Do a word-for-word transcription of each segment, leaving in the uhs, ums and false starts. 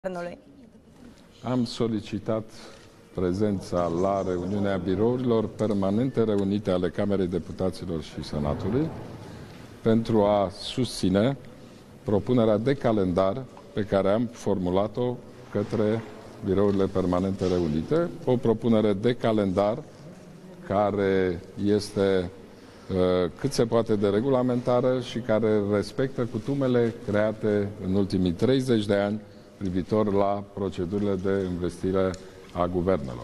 Guvernului. Am solicitat prezența la reuniunea birourilor permanente reunite ale Camerei Deputaților și Senatului pentru a susține propunerea de calendar pe care am formulat-o către birourile permanente reunite, o propunere de calendar care este uh, cât se poate de regulamentară și care respectă cutumele create în ultimii treizeci de ani privitor la procedurile de investire a guvernelor.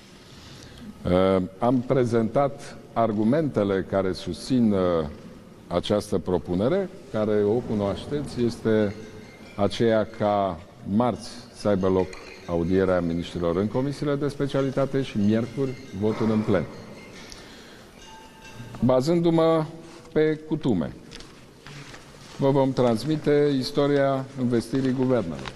Am prezentat argumentele care susțin această propunere, care o cunoașteți, este aceea ca marți să aibă loc audierea miniștrilor în comisiile de specialitate și miercuri votul în plen. Bazându-mă pe cutume, vă vom transmite istoria investirii guvernelor.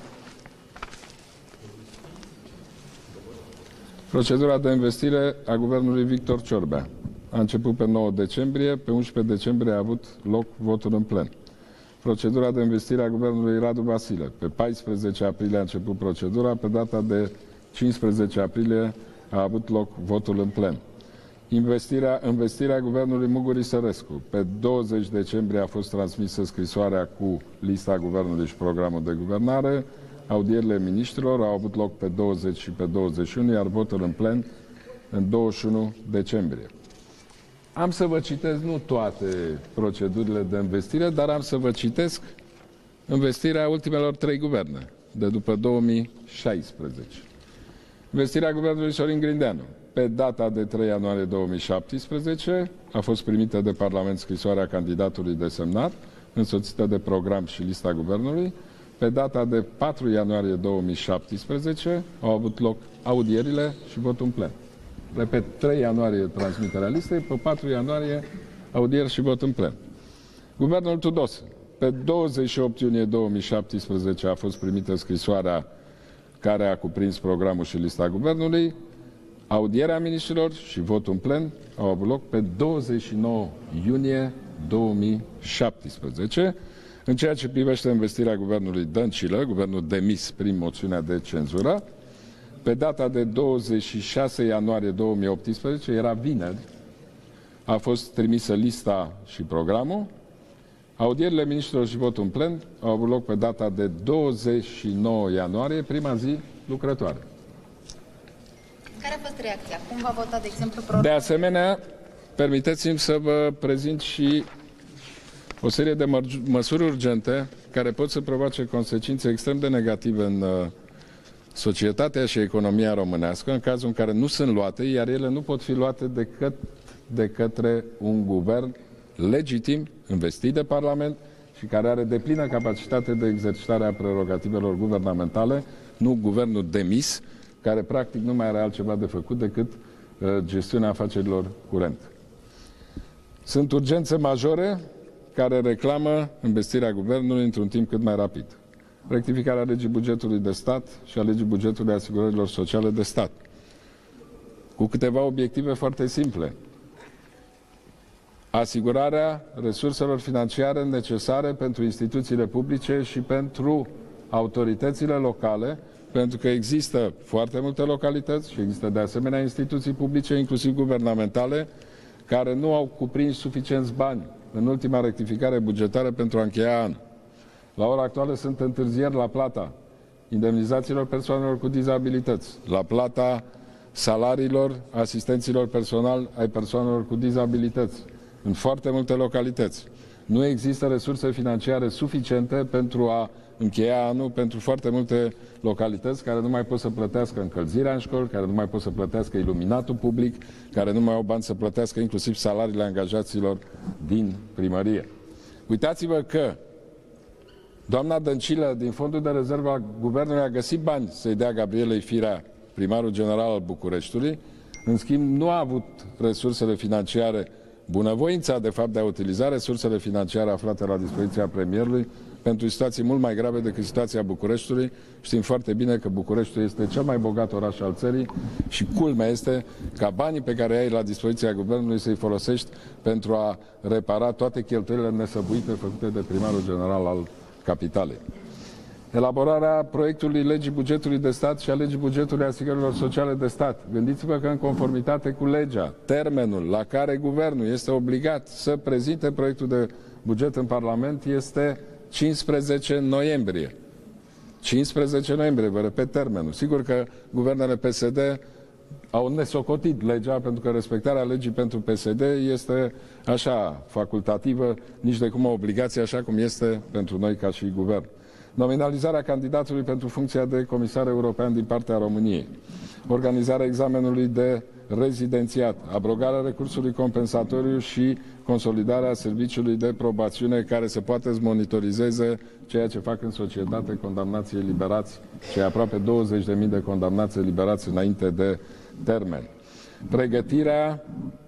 Procedura de investire a guvernului Victor Ciorbea a început pe nouă decembrie, pe unsprezece decembrie a avut loc votul în plen. Procedura de investire a guvernului Radu Vasile. Pe paisprezece aprilie a început procedura, pe data de cincisprezece aprilie a avut loc votul în plen. Investirea, investirea guvernului Muguri Sărescu. Pe douăzeci decembrie a fost transmisă scrisoarea cu lista guvernului și programul de guvernare. Audierile miniștrilor au avut loc pe douăzeci și pe douăzeci și unu, iar votul în plen în douăzeci și unu decembrie. Am să vă citesc nu toate procedurile de investire, dar am să vă citesc investirea ultimelor trei guverne, de după două mii șaisprezece. Investirea guvernului Sorin Grindeanu. Pe data de trei ianuarie două mii șaptesprezece a fost primită de Parlament scrisoarea candidatului desemnat, însoțită de program și lista guvernului. Pe data de patru ianuarie două mii șaptesprezece au avut loc audierile și votul în plen. Repet, trei ianuarie transmiterea listei, pe patru ianuarie audieri și vot în plen. Guvernul Tudose. Pe douăzeci și opt iunie două mii șaptesprezece a fost primită scrisoarea care a cuprins programul și lista guvernului. Audierea miniștrilor și votul în plen au avut loc pe douăzeci și nouă iunie două mii șaptesprezece. În ceea ce privește investirea guvernului Dăncilă, guvernul demis prin moțiunea de cenzură, pe data de douăzeci și șase ianuarie două mii optsprezece, era vineri, a fost trimisă lista și programul. Audierile miniștrilor și votul în plen au avut loc pe data de douăzeci și nouă ianuarie, prima zi lucrătoare. Care a fost reacția? Cum va vota, de exemplu, programul? De asemenea, permiteți-mi să vă prezint și o serie de mă măsuri urgente care pot să provoace consecințe extrem de negative în uh, societatea și economia românească, în cazul în care nu sunt luate, iar ele nu pot fi luate decât de către un guvern legitim, investit de Parlament și care are deplină capacitate de exercitare a prerogativelor guvernamentale, nu guvernul demis, care practic nu mai are altceva de făcut decât uh, gestiunea afacerilor curente. Sunt urgențe majore care reclamă investirea guvernului într-un timp cât mai rapid. Rectificarea legii bugetului de stat și a legii bugetului asigurărilor sociale de stat. Cu câteva obiective foarte simple. Asigurarea resurselor financiare necesare pentru instituțiile publice și pentru autoritățile locale, pentru că există foarte multe localități și există de asemenea instituții publice, inclusiv guvernamentale, care nu au cuprins suficienți bani în ultima rectificare bugetară pentru a încheia anul. La ora actuală sunt întârzieri la plata indemnizațiilor persoanelor cu dizabilități, la plata salariilor asistenților personal ai persoanelor cu dizabilități în foarte multe localități. Nu există resurse financiare suficiente pentru a încheia anul pentru foarte multe localități care nu mai pot să plătească încălzirea în școli, care nu mai pot să plătească iluminatul public, care nu mai au bani să plătească inclusiv salariile angajaților din primărie. Uitați-vă că doamna Dăncilă, din fondul de rezervă al guvernului, a găsit bani să-i dea Gabrielei Firea, primarul general al Bucureștiului. În schimb, nu a avut resursele financiare, bunăvoința, de fapt, de a utiliza resursele financiare aflate la dispoziția premierului pentru situații mult mai grave decât situația Bucureștiului. Știm foarte bine că Bucureștiul este cel mai bogat oraș al țării și culmea este ca banii pe care ai la dispoziția guvernului să-i folosești pentru a repara toate cheltuielile nesăbuite făcute de primarul general al capitalei. Elaborarea proiectului legii bugetului de stat și a legii bugetului asigurărilor sociale de stat. Gândiți-vă că în conformitate cu legea, termenul la care guvernul este obligat să prezinte proiectul de buget în Parlament este cincisprezece noiembrie. cincisprezece noiembrie, vă repet termenul. Sigur că guvernele P S D au nesocotit legea, pentru că respectarea legii pentru P S D este așa facultativă, nici de cum o obligație, așa cum este pentru noi ca și guvern. Nominalizarea candidatului pentru funcția de comisar european din partea României, organizarea examenului de rezidențiat, abrogarea recursului compensatoriu și consolidarea serviciului de probațiune care să poată să monitorizeze ceea ce fac în societate condamnații eliberați, cei aproape douăzeci de mii de condamnați eliberați înainte de termen. Pregătirea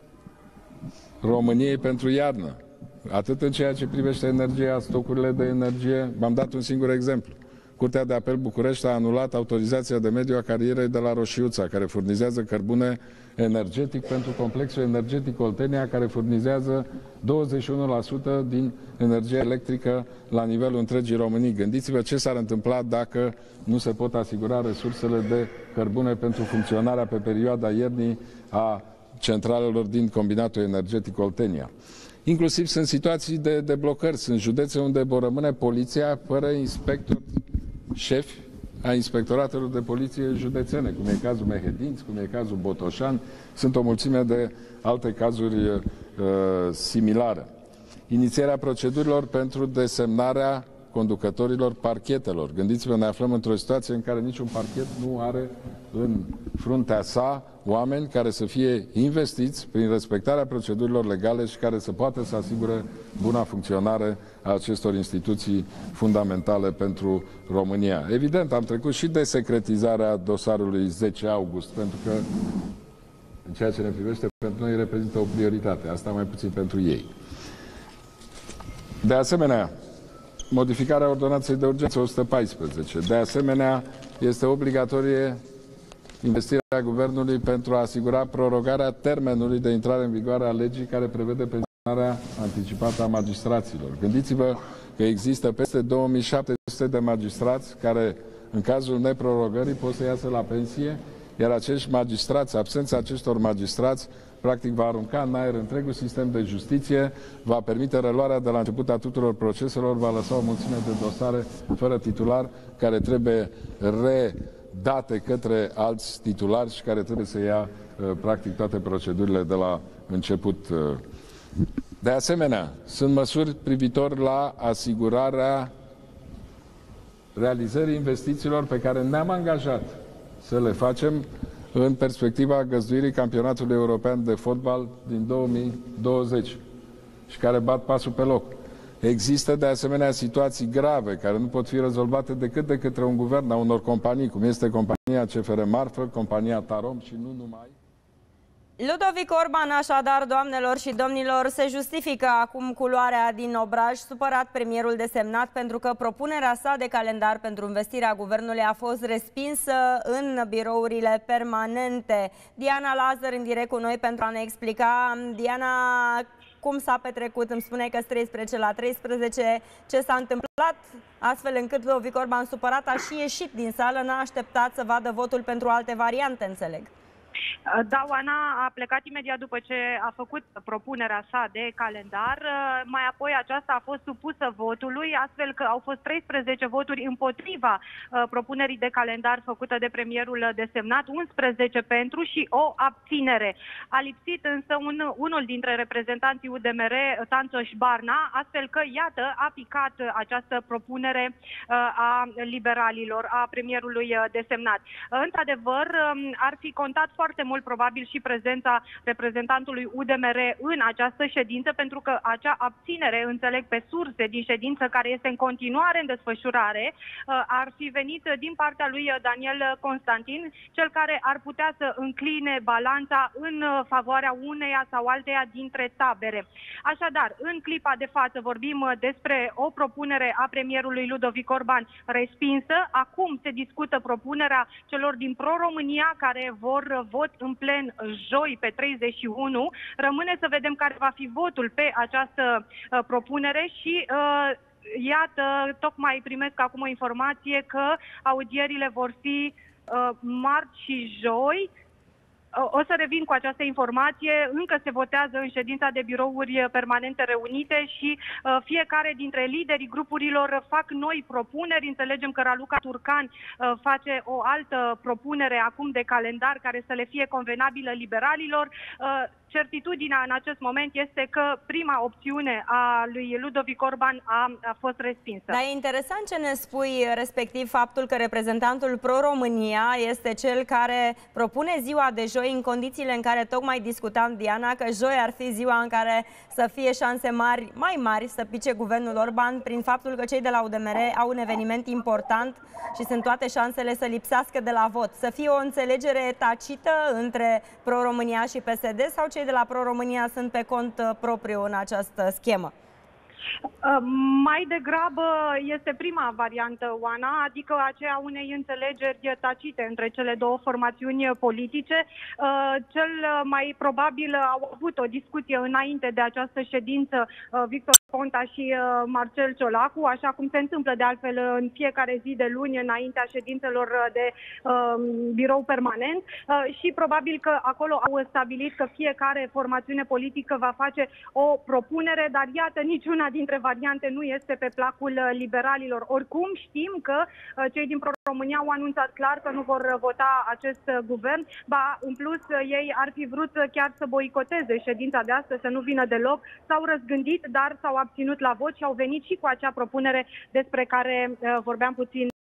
României pentru iarnă, atât în ceea ce privește energia, stocurile de energie. V-am dat un singur exemplu. Curtea de Apel București a anulat autorizația de mediu a carierei de la Roșiuța, care furnizează cărbune energetic pentru complexul energetic Oltenia, care furnizează douăzeci și unu la sută din energia electrică la nivelul întregii Românii. Gândiți-vă ce s-ar întâmpla dacă nu se pot asigura resursele de cărbune pentru funcționarea pe perioada iernii a centralelor din combinatul energetic Oltenia. Inclusiv sunt situații de deblocări, sunt județe unde vor rămâne poliția fără inspectori șefi a inspectoratelor de poliție județene, cum e cazul Mehedinți, cum e cazul Botoșani, sunt o mulțime de alte cazuri uh, similare. Inițierea procedurilor pentru desemnarea conducătorilor parchetelor. Gândiți-vă, ne aflăm într-o situație în care niciun parchet nu are în fruntea sa oameni care să fie investiți prin respectarea procedurilor legale și care să poată să asigure buna funcționare a acestor instituții fundamentale pentru România. Evident, am trecut și de secretizarea dosarului zece august, pentru că în ceea ce ne privește, pentru noi reprezintă o prioritate, asta mai puțin pentru ei. De asemenea, modificarea ordonanței de urgență o sută paisprezece. De asemenea, este obligatorie investirea Guvernului pentru a asigura prorogarea termenului de intrare în vigoare a legii care prevede pensionarea anticipată a magistraților. Gândiți-vă că există peste două mii șapte sute de magistrați care, în cazul neprorogării, pot să iasă la pensie, iar acești magistrați, absența acestor magistrați, practic va arunca în aer întregul sistem de justiție, va permite reluarea de la început a tuturor proceselor, va lăsa o mulțime de dosare fără titular, care trebuie redate către alți titulari și care trebuie să ia practic toate procedurile de la început. De asemenea, sunt măsuri privitor la asigurarea realizării investițiilor pe care ne-am angajat să le facem în perspectiva găzduirii campionatului european de fotbal din două mii douăzeci și care bat pasul pe loc. Există de asemenea situații grave care nu pot fi rezolvate decât de către un guvern a unor companii, cum este compania C F R Marfă, compania Tarom și nu numai. Ludovic Orban, așadar, doamnelor și domnilor, se justifică acum cu luarea din obraj, supărat premierul desemnat pentru că propunerea sa de calendar pentru investirea guvernului a fost respinsă în birourile permanente. Diana Lazar în direct cu noi pentru a ne explica. Diana, cum s-a petrecut? Îmi spune că treisprezece la treisprezece. Ce s-a întâmplat astfel încât Ludovic Orban, supărat, a și ieșit din sală, n-a așteptat să vadă votul pentru alte variante, înțeleg. Da, Oana a plecat imediat după ce a făcut propunerea sa de calendar. Mai apoi aceasta a fost supusă votului, astfel că au fost treisprezece voturi împotriva propunerii de calendar făcută de premierul desemnat, unsprezece pentru și o abținere. A lipsit însă un, unul dintre reprezentanții U D M R, Tanțoș Barna, astfel că, iată, a picat această propunere a liberalilor, a premierului desemnat. Într-adevăr, ar fi contat foarte mult probabil și prezența reprezentantului U D M R în această ședință, pentru că acea abținere, înțeleg pe surse din ședință, care este în continuare în desfășurare, ar fi venit din partea lui Daniel Constantin, cel care ar putea să încline balanța în favoarea uneia sau alteia dintre tabere. Așadar, în clipa de față vorbim despre o propunere a premierului Ludovic Orban respinsă. Acum se discută propunerea celor din Pro-România, care vor vot în plen joi pe treizeci și unu. Rămâne să vedem care va fi votul pe această uh, propunere și uh, iată, tocmai primesc acum o informație că audierile vor fi uh, marți și joi. O să revin cu această informație. Încă se votează în ședința de birouri permanente reunite și uh, fiecare dintre liderii grupurilor fac noi propuneri. Înțelegem că Raluca Turcan uh, face o altă propunere acum de calendar care să le fie convenabilă liberalilor. Uh, certitudinea în acest moment este că prima opțiune a lui Ludovic Orban a, a fost respinsă. Dar e interesant ce ne spui, respectiv faptul că reprezentantul Pro-România este cel care propune ziua de joi în condițiile în care tocmai discutam, Diana, că joi ar fi ziua în care să fie șanse mari, mai mari să pice guvernul Orban, prin faptul că cei de la U D M R au un eveniment important și sunt toate șansele să lipsească de la vot. Să fie o înțelegere tacită între Pro-România și P S D sau cei de la Pro-România sunt pe cont propriu în această schemă? Mai degrabă este prima variantă, Oana, adică aceea unei înțelegeri tacite între cele două formațiuni politice. Cel mai probabil au avut o discuție înainte de această ședință Victor Ponta și Marcel Ciolacu, așa cum se întâmplă de altfel în fiecare zi de luni înaintea ședințelor de birou permanent și probabil că acolo au stabilit că fiecare formațiune politică va face o propunere, dar iată, niciuna dintre variante nu este pe placul liberalilor. Oricum știm că cei din Pro-România au anunțat clar că nu vor vota acest guvern, ba în plus ei ar fi vrut chiar să boicoteze ședința de astăzi, să nu vină deloc, s-au răzgândit, dar s-au abținut la vot și au venit și cu acea propunere despre care vorbeam puțin